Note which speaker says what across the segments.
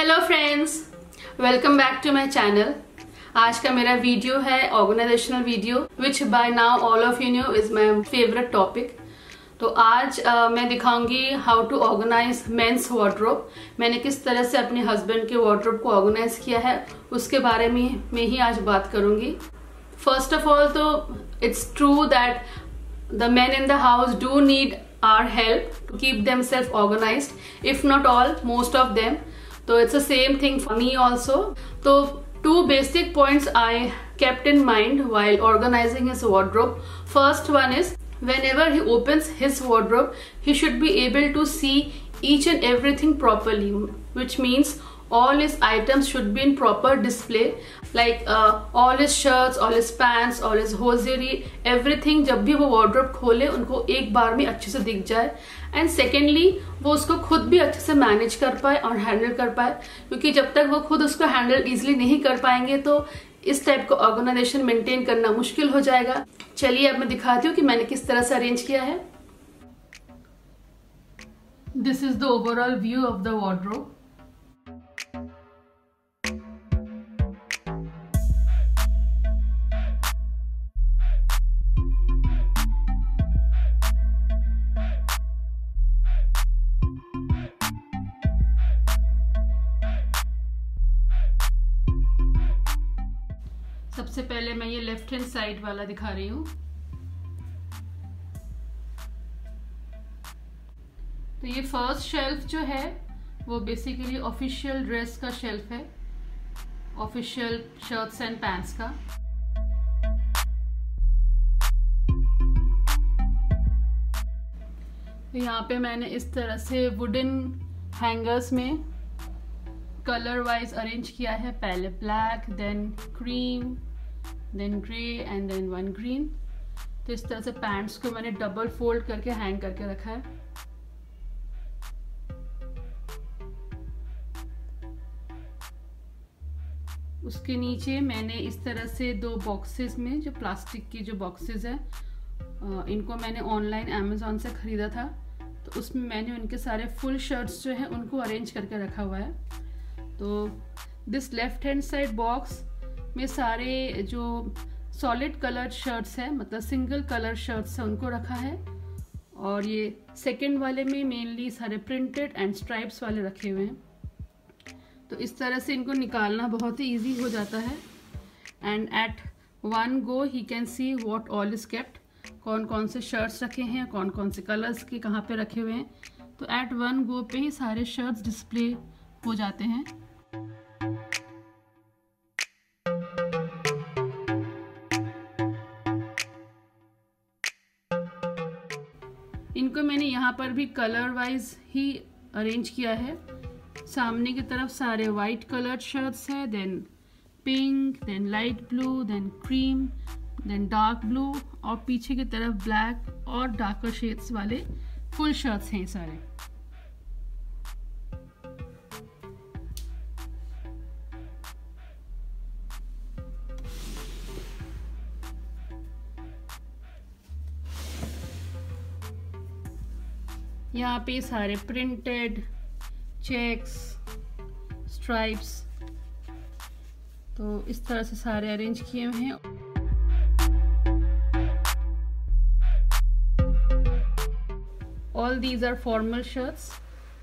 Speaker 1: Hello friends, welcome back to my channel. आज का मेरा वीडियो है organizational video which by now all of you know is my favourite topic. तो आज मैं दिखाऊंगी how to organize men's wardrobe. मैंने किस तरह से अपने हस्बैंड के वार्डरोब को ऑर्गेनाइज किया है उसके बारे में ही आज बात करूंगी। फर्स्ट ऑफ ऑल तो it's true that the men in the house do need our help to keep themselves organized, if not all, most of them. So it's the same thing for me also. So two basic points I kept in mind while organizing his wardrobe. First one is, whenever he opens his wardrobe, he should be able to see each and everything properly, which means all his items should be in proper display, like all his shirts, all his pants, all his hosiery, everything जब भी वो wardrobe खोले उनको एक बार में अच्छे से दिख जाए। एंड सेकेंडली वो उसको खुद भी अच्छे से मैनेज कर पाए और हैंडल कर पाए, क्योंकि जब तक वो खुद उसको हैंडल इजिली नहीं कर पाएंगे तो इस टाइप का ऑर्गेनाइजेशन मेंटेन करना मुश्किल हो जाएगा। चलिए अब मैं दिखाती हूँ कि मैंने किस तरह से अरेंज किया है। This is the overall view of the wardrobe. सबसे पहले मैं ये लेफ्ट हैंड साइड वाला दिखा रही हूँ। तो ये फर्स्ट शेल्फ जो है वो बेसिकली ऑफिशियल ड्रेस का शेल्फ है, ऑफिशियल शर्ट्स एंड पैंट्स का। तो यहाँ पे मैंने इस तरह से वुडन हैंगर्स में कलर वाइज अरेंज किया है। पहले black, then cream, then grey and then one green. तो इस तरह से पैंट्स को मैंने डबल फोल्ड करके हैंग करके रखा है। उसके नीचे मैंने इस तरह से दो बॉक्सेस में, जो प्लास्टिक की जो बॉक्सेस है, इनको मैंने ऑनलाइन अमेज़ॉन से ख़रीदा था। तो उसमें मैंने उनके सारे फुल शर्ट्स जो हैं उनको अरेंज करके रखा हुआ है। तो this left hand side box में सारे जो सॉलिड कलर्ड शर्ट्स है, मतलब सिंगल कलर शर्ट्स है, उनको रखा है। और ये सेकंड वाले में मेनली सारे प्रिंटेड एंड स्ट्राइप्स वाले रखे हुए हैं। तो इस तरह से इनको निकालना बहुत ही इजी हो जाता है। And at one go he can see what all is kept, कौन कौन से शर्ट्स रखे हैं, कौन कौन से कलर्स के कहाँ पे रखे हुए हैं। तो एट वन गो पे ही सारे शर्ट्स डिस्प्ले हो जाते हैं। इनको मैंने यहाँ पर भी कलर वाइज ही अरेंज किया है। सामने की तरफ सारे वाइट कलर्ड शर्ट्स है, then pink, then light blue, then cream, then dark blue, और पीछे की तरफ ब्लैक और डार्कर शेड्स वाले फुल शर्ट्स हैं सारे। यहाँ पे सारे प्रिंटेड, चेक्स, स्ट्राइप्स, तो इस तरह से सारे अरेंज किए हुए हैं। All these are formal shirts.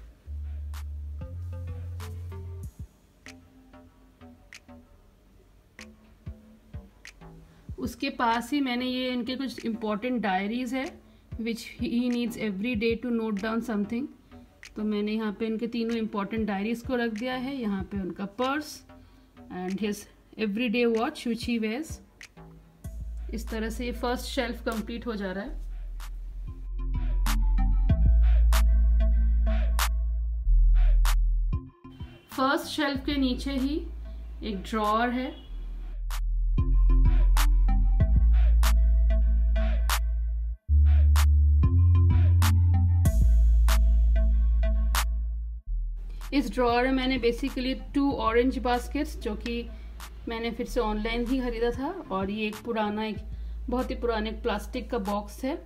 Speaker 1: उसके पास ही मैंने ये इनके कुछ इम्पोर्टेंट डायरीज है which he needs every day to note down something। तो मैंने यहाँ पे इनके तीनों इम्पोर्टेंट डायरीज को रख दिया है। यहाँ पे उनका purse and his everyday watch which he wears। इस तरह से ये फर्स्ट शेल्फ कंप्लीट हो जा रहा है। फर्स्ट शेल्फ के नीचे ही एक ड्रॉअर है। इस ड्रॉअर में मैंने बेसिकली 2 ऑरेंज बास्केट्स, जो कि मैंने फिर से ऑनलाइन ही खरीदा था, और ये एक बहुत ही पुराने प्लास्टिक का बॉक्स है।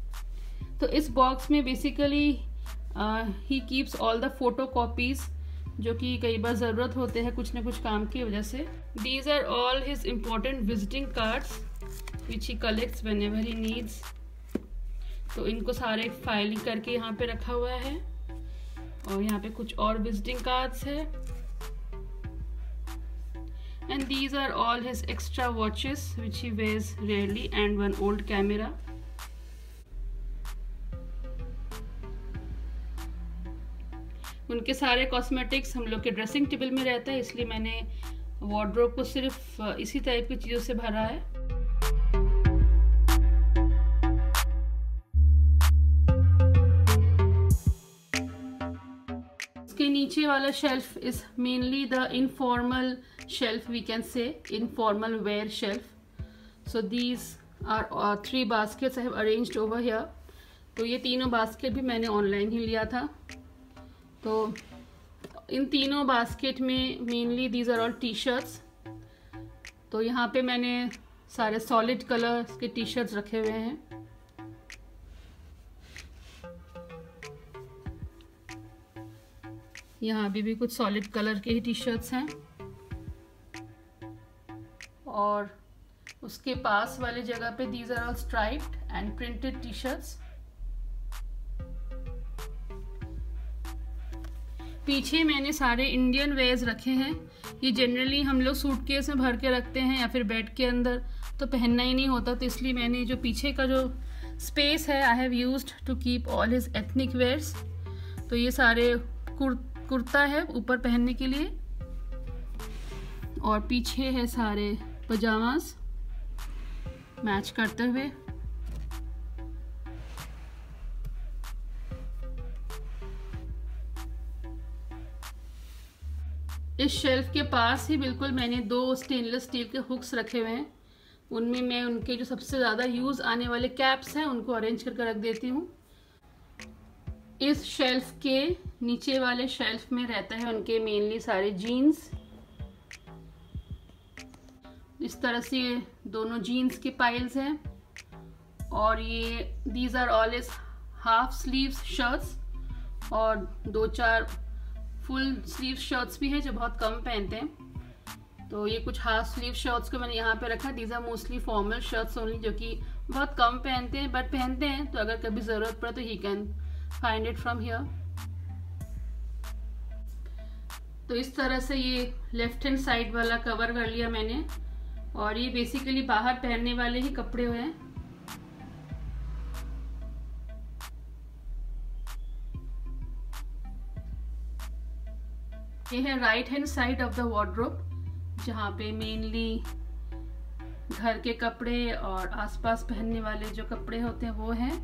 Speaker 1: तो इस बॉक्स में basically he keeps all the photo copies जो कि कई बार ज़रूरत होते हैं कुछ ना कुछ काम की वजह से। These are all his important visiting cards which he collects whenever he needs. तो इनको सारे फाइलिंग करके यहाँ पे रखा हुआ है। और यहाँ पे कुछ और विजिटिंग कार्ड्स है। And these are all his extra watches which he wears rarely and one old camera. उनके सारे कॉस्मेटिक्स हम लोग के ड्रेसिंग टेबल में रहता है, इसलिए मैंने वार्डरोब को सिर्फ इसी टाइप की चीज़ों से भरा है। इसके नीचे वाला shelf is mainly the informal shelf, we can say informal wear shelf. So these are 3 baskets I have arranged over here. तो ये तीनों बास्केट भी मैंने ऑनलाइन ही लिया था। तो इन तीनों बास्केट में mainly these are all T shirts. तो यहाँ पे मैंने सारे सॉलिड कलर के टी शर्ट्स रखे हुए हैं। यहाँ भी कुछ सॉलिड कलर के ही टी शर्ट्स हैं। और उसके पास वाले जगह पे these are all striped and printed T shirts. पीछे मैंने सारे इंडियन वेयर्स रखे हैं। ये जनरली हम लोग सूटकेस में भर के रखते हैं या फिर बेड के अंदर, तो पहनना ही नहीं होता, तो इसलिए मैंने जो पीछे का जो स्पेस है I have used to keep all his ethnic wears. तो ये सारे कुर्ता है ऊपर पहनने के लिए, और पीछे है सारे पजामास मैच करते हुए। इस शेल्फ के पास ही बिल्कुल मैंने 2 स्टेनलेस स्टील के हुक्स रखे हुए हैं। उनमें मैं उनके जो सबसे ज़्यादा यूज़ आने वाले कैप्स हैं उनको अरेंज करके रख देती हूँ। इस शेल्फ के नीचे वाले शेल्फ में रहता है उनके मेनली सारे जीन्स। इस तरह से दोनों जीन्स के पाइल्स हैं। और ये these are all is half sleeves shirts, और 2-4 फुल स्लीव शर्ट्स भी हैं जो बहुत कम पहनते हैं। तो ये कुछ हाफ स्लीव शर्ट्स को मैंने यहाँ पे रखा। These are mostly formal shirts only, जो कि बहुत कम पहनते हैं, बट पहनते हैं तो अगर कभी ज़रूरत पड़े तो he can find it from here. तो इस तरह से ये लेफ्ट हैंड साइड वाला कवर कर लिया मैंने। और ये बेसिकली बाहर पहनने वाले ही कपड़े हुए हैं। ये है right hand side of the wardrobe, जहाँ पे मेनली घर के कपड़े और आसपास पहनने वाले जो कपड़े होते हैं वो हैं।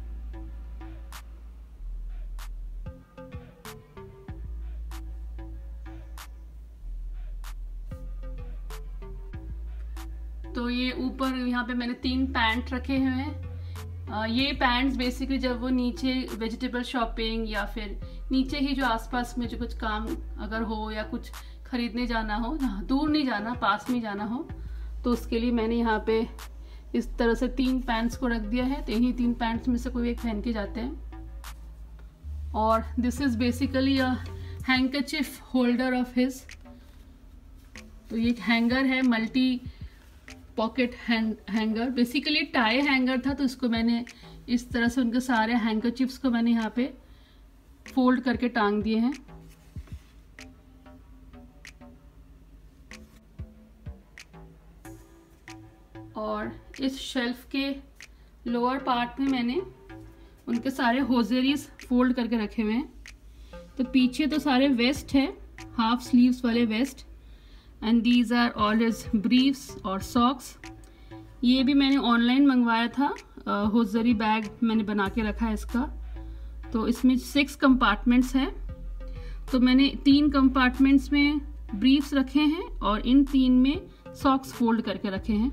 Speaker 1: तो ये ऊपर यहाँ पे मैंने 3 पैंट रखे हुए हैं। ये पैंट्स बेसिकली जब वो नीचे वेजिटेबल शॉपिंग या फिर नीचे ही जो आसपास में जो कुछ काम अगर हो या कुछ खरीदने जाना हो, दूर नहीं जाना, पास में जाना हो, तो उसके लिए मैंने यहाँ पे इस तरह से 3 पैंट्स को रख दिया है। तो यही 3 पैंट्स में से कोई एक पहन के जाते हैं। और this is basically a handkerchief holder of his. तो ये एक हैंगर है, multi pocket hanger, basically tie hanger था। तो इसको मैंने इस तरह से उनके सारे हैंकरचिप्स को मैंने यहाँ पे फोल्ड करके टांग दिए हैं। और इस शेल्फ के लोअर पार्ट में मैंने उनके सारे होजेरीज फोल्ड करके रखे हुए हैं। तो पीछे तो सारे वेस्ट है, हाफ स्लीव्स वाले vest, and these are all his briefs और सॉक्स। ये भी मैंने ऑनलाइन मंगवाया था। होजरी बैग मैंने बना के रखा है इसका। तो इसमें 6 कंपार्टमेंट्स हैं। तो मैंने 3 कंपार्टमेंट्स में ब्रीफ्स रखे हैं और इन 3 में सॉक्स फोल्ड करके रखे हैं।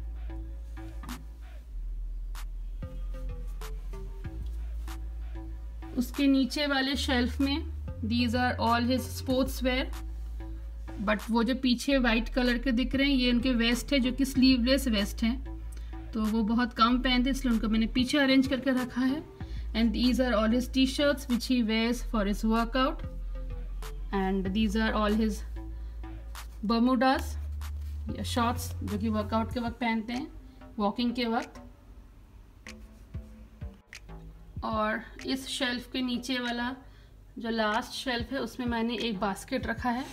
Speaker 1: उसके नीचे वाले शेल्फ में these are all his sports wear, but वो जो पीछे वाइट कलर के दिख रहे हैं ये उनके वेस्ट है, जो कि स्लीवलेस वेस्ट हैं। तो वो बहुत कम पहनते, इसलिए उनको मैंने पीछे अरेंज करके रखा है। And these are all his T shirts which he wears for his workout. And these are all his bermudas या शॉर्ट्स जो कि वर्कआउट के वक्त पहनते हैं, वॉकिंग के वक्त। और इस शेल्फ के नीचे वाला जो लास्ट शेल्फ है उसमें मैंने एक बास्केट रखा है।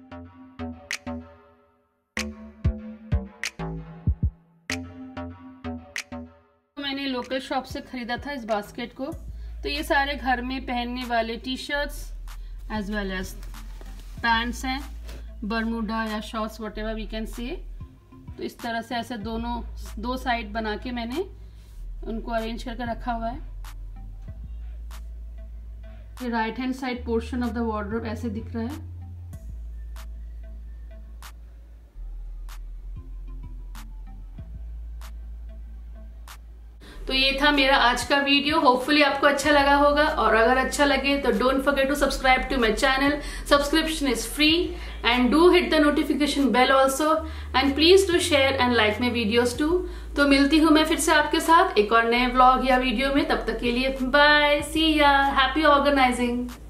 Speaker 1: मैंने लोकल शॉप से खरीदा था इस बास्केट को। तो ये सारे घर में पहनने वाले T shirts as well as pants हैं, बर्मुडा या shorts whatever we can say. तो इस तरह से ऐसे दो साइड बना के मैंने उनको अरेंज करके रखा हुआ है। ये right hand side portion of the wardrobe ऐसे दिख रहा है। तो ये था मेरा आज का वीडियो। होपफुली आपको अच्छा लगा होगा, और अगर अच्छा लगे तो don't forget to subscribe to my channel. Subscription is free and do hit the notification bell also, and please do share and like my videos too. तो मिलती हूँ मैं फिर से आपके साथ एक और नए व्लॉग या वीडियो में। तब तक के लिए बाय, सी या, हैप्पी ऑर्गेनाइजिंग।